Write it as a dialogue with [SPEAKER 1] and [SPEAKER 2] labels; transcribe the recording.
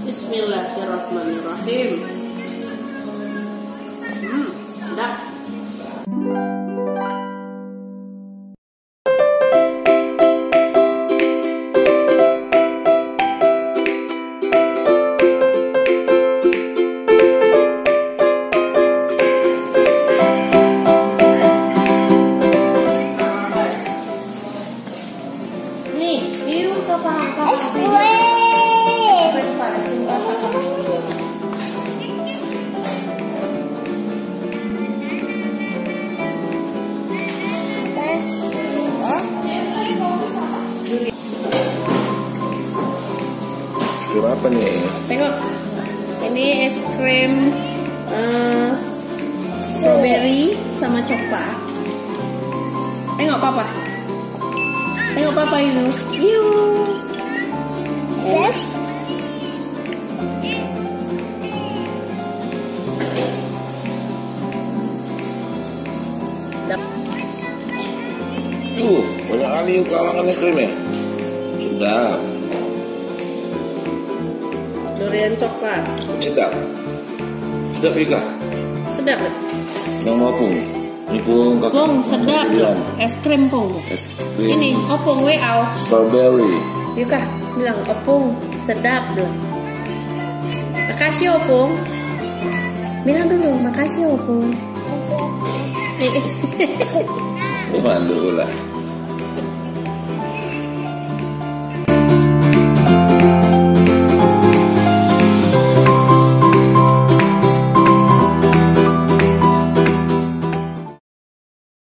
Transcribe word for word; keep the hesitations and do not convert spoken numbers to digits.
[SPEAKER 1] Bismillahirrahmanirrahim. Hmm, sedap. Nih, biu apa? Es kue.
[SPEAKER 2] Krim apa nih?
[SPEAKER 1] Tengok, ini es krim uh, strawberry sama coklat. Tengok papa, tengok papa itu. Iu. Yes.
[SPEAKER 2] Tuh, banyak kali yuk kawangan es krimnya. Sedap.
[SPEAKER 1] Durian coklat.
[SPEAKER 2] Sedap. Sedap Ika.
[SPEAKER 1] Sedap deh.
[SPEAKER 2] Yang mau pung. Ini pung.
[SPEAKER 1] Pung sedap.
[SPEAKER 2] Durian.
[SPEAKER 1] Es krim pung.
[SPEAKER 2] Es krim.
[SPEAKER 1] Ini opung we au.
[SPEAKER 2] Strawberry.
[SPEAKER 1] Yuka bilang opung sedap dong. Makasih opung. Bilang dulu makasih opung.
[SPEAKER 2] Oh, malu lah.